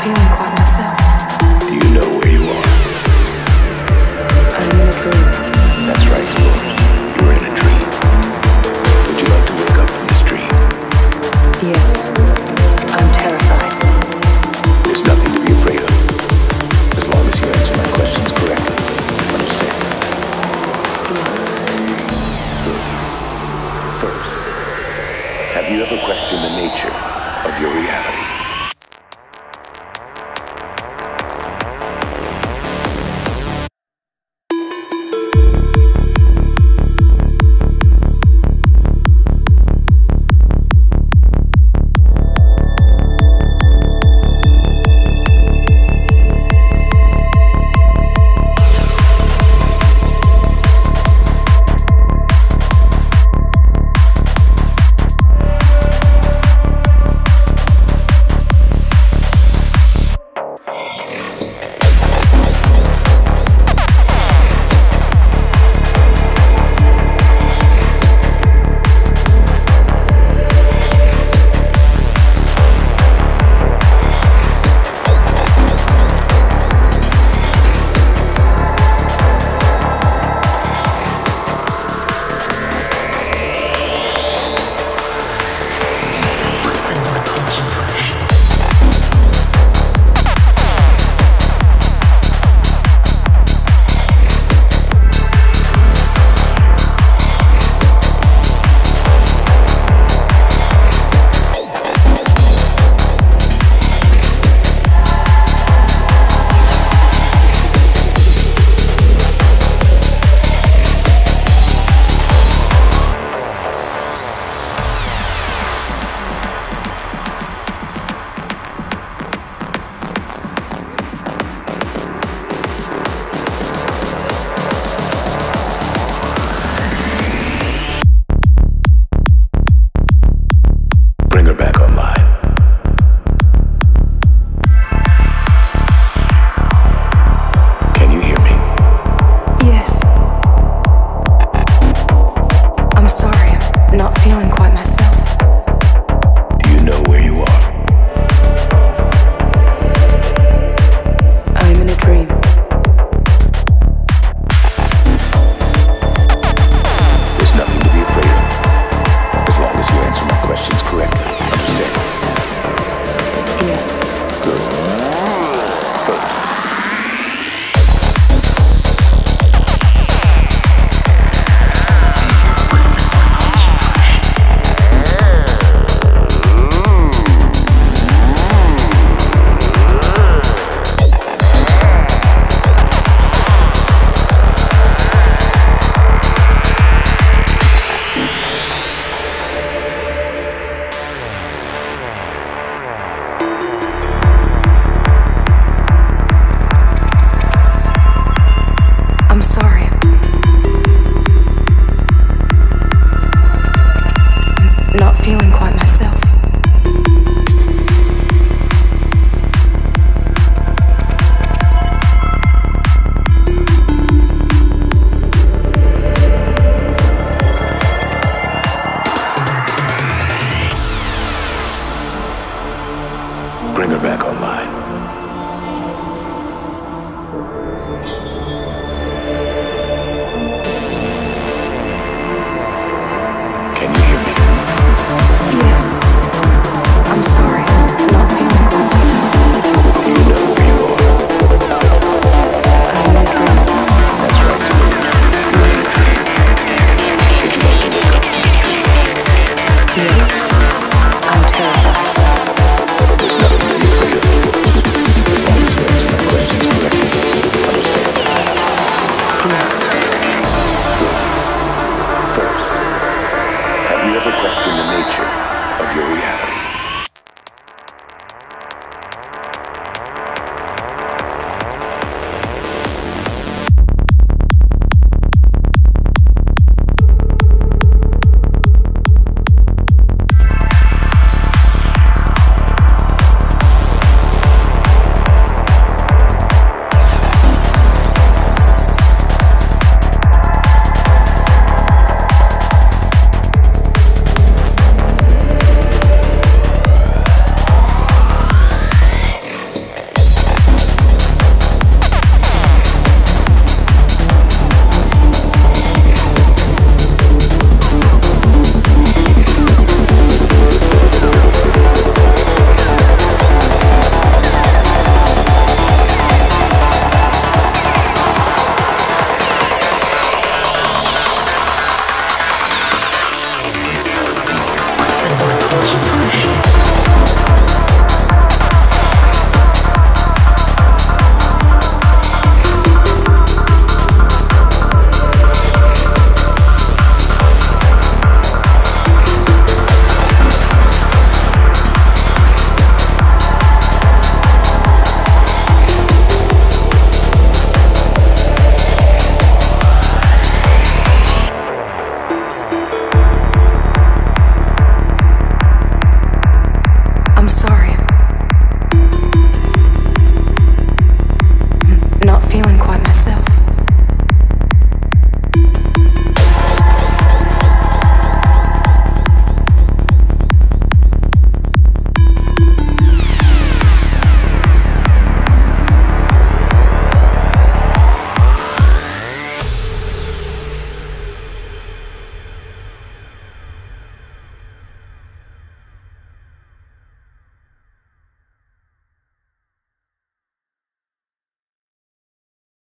feeling quite myself. Do you know where you are? I'm in a dream. That's right, Dolores. You're in a dream. Would you like to wake up from this dream? Yes. I'm terrified. There's nothing to be afraid of, as long as you answer my questions correctly. Understand? Yes. Good. First, have you ever questioned the nature of your reality? Feeling quite myself. Do you know where you are? I'm in a dream. There's nothing to be afraid of, as long as you answer my questions correctly. Understand? Yes. Good. First, I'm sorry. Not feeling quite myself. bring her back online.